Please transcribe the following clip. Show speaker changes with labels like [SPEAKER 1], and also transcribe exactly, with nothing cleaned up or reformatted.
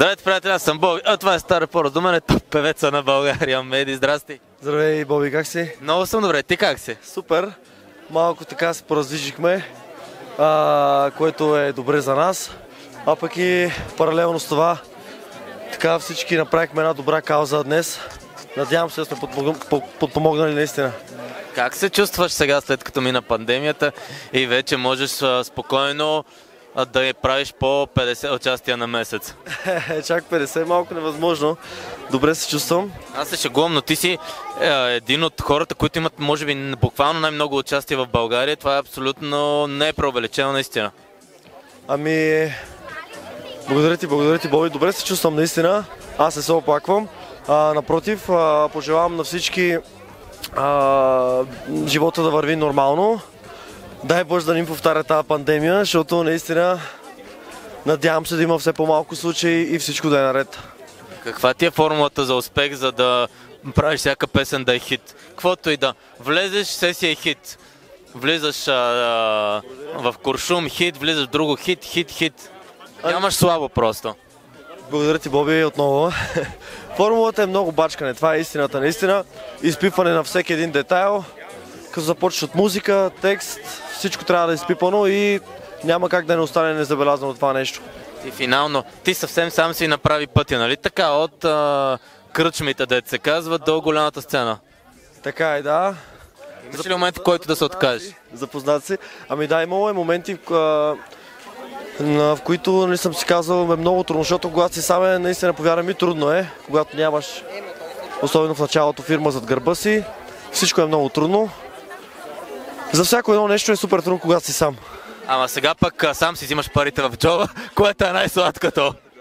[SPEAKER 1] Здравейте, приятели, аз съм Боби. А това е Стар Репорт. До мен е топ певеца на България. Меди, здрасти.
[SPEAKER 2] Здравей, Боби, как си?
[SPEAKER 1] Много съм добре. Ти как си?
[SPEAKER 2] Супер. Малко така се пораздвижихме, а, което е добре за нас. А пък и паралелно с това, така всички направихме една добра кауза днес. Надявам се да сме подпомогнали наистина.
[SPEAKER 1] Как се чувстваш сега, след като мина пандемията и вече можеш а, спокойно а, да я правиш по петдесет участия на месец?
[SPEAKER 2] Чак петдесет, малко невъзможно. Добре се чувствам.
[SPEAKER 1] Аз се шегувам, но ти си е, един от хората, които имат, може би, буквално най-много участия в България. Това е абсолютно не е преувеличено наистина.
[SPEAKER 2] Ами, благодаря ти, благодаря ти, Боби. Добре се чувствам наистина. Аз не се оплаквам. А, напротив, а, пожелавам на всички а, живота да върви нормално. Дай Боже да ни повтаря тази пандемия, защото наистина надявам се да има все по-малко случаи и всичко да е наред.
[SPEAKER 1] Каква ти е формулата за успех, за да правиш всяка песен да е хит? Каквото и да влезеш, все си е хит. Влизаш а, а, в куршум, хит, влизаш в друго, хит, хит, хит. Нямаш слабо просто.
[SPEAKER 2] Благодаря ти, Боби, отново. Формулата е много бачкане, това е истината. Наистина, изпипване на всеки един детайл, като започнеш от музика, текст, всичко трябва да е изпипано и няма как да не остане незабелязано това нещо.
[SPEAKER 1] И финално, ти съвсем сам си направи пътя, нали така? От а, кръчмите, дет се казва, до голямата сцена.
[SPEAKER 2] Така е, да.
[SPEAKER 1] Имаш ли момент, в който да се откажеш?
[SPEAKER 2] Запознат си. Ами да, имало е моменти, в, в които не съм си казал, е много трудно, защото когато си сам е, наистина, повярвам ми, трудно е. Когато нямаш, особено в началото, фирма зад гърба си, всичко е много трудно. За всяко едно нещо е супер трудно, когато си сам.
[SPEAKER 1] Ама сега пък сам си взимаш парите в джоба, което е най-сладкото.